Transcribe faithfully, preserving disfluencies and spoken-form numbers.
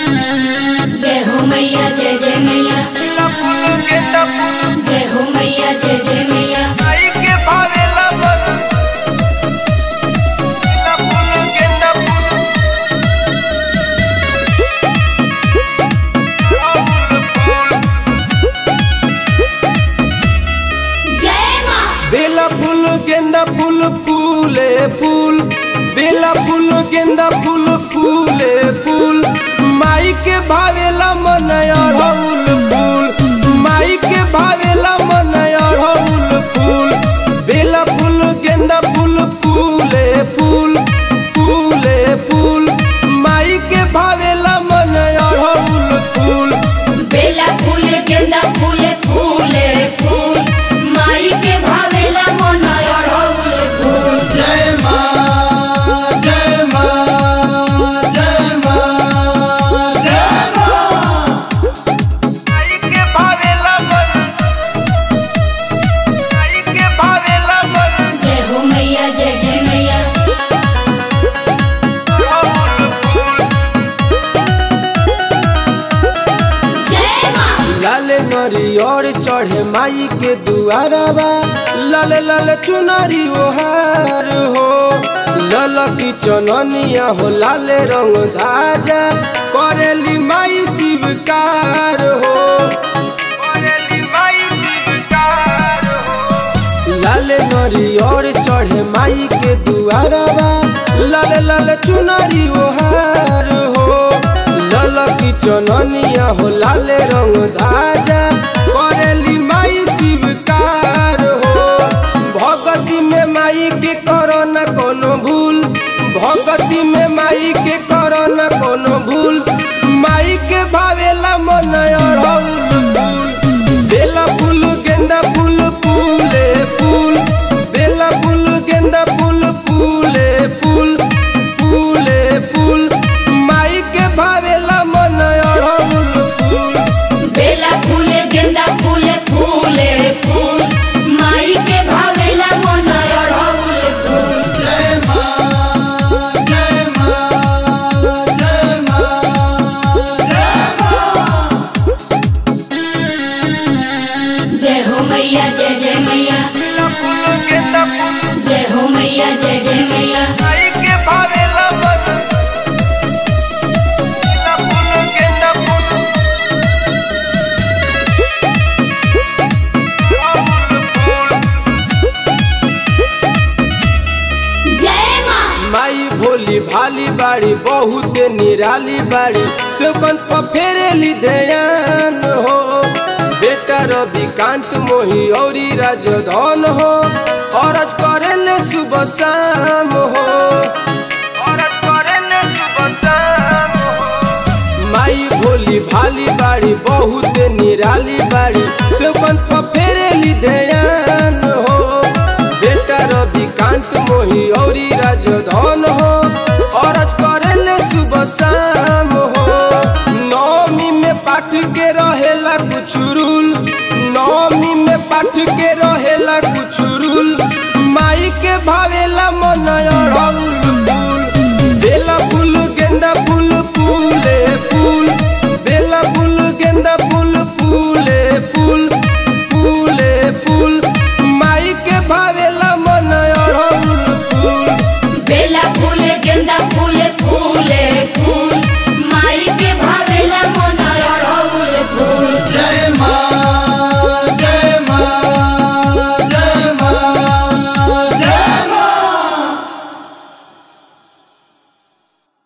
जय हो मैया जय जय मैया, जय हो मैया जय जय मैया। बेला फूल गेंदा फूल फूले फूल, बेला फूल गेंदा फूल फूले फूल, माई के भावेला मन अड़हुल फूल, माई के भावेला मन अड़हुल फूल। बेला फूल गेंदा फूल फूले फूल फूले फूल, माई के भावेला मन अड़हुल फूल। बेला फूल गेंदा फूल फूले फूल, माई के भावेला मन अड़हुल फूल। जय मां जय मां जय मां जय मां, माई के भावेला मन, माई के भावेला मन। जय हो मैया जय जय मैया। जय मां। लाले नरियर चढ़े माई के दुआरबा, लाल लाल चुनरी ओहार हो, लाल की चननिया हो लाले रंग धाजा, करेली माई शिवकार हो, करेली माई शिवकार हो। लाले नरियर चढ़े माई के दुआरबा, लाल लाल चुनरी ओहार हो, लाल की चननिया हो लाले रंग धाजा, करेली माई शिवकार हो। भगती में माई के करो न कोनो भूल, भगती में माई के करो न कोनो भूल, माई के भावेला मन अड़हुल फूल। बेला फूल गेंदा फूल फूले फूल, बेला फूल गेंदा फूल फूले फूल फूले फूल, माई के भावेला मन अड़हुल फूल। बेला फूल गेंदा फूल फूले फूल, माई के भावेला मन अड़हुल फूल। जय मां जय मां जय मां जय मां। जय हो मैया जय जय मैया, जय हो मैया जय जय मैया। माई के भावेला मन, बेला फूल गेंदा फूल जय मां। माई भोली भाली बाड़ी बहुत निराली बाड़ी, सुकन पर फेरेली ध्यान हो, बेटा रविकांत मोही औरी राजधन हो, औरज करेले सुबह शाम हो, औरज करेले सुबह शाम हो। माई भोली भाली बाड़ी बहुत निराली बाड़ी, सुकन पर फेरेली ध्यान हो, बेटा रविकांत मोही औरी राजधन हो, औरज करेले सुबह शाम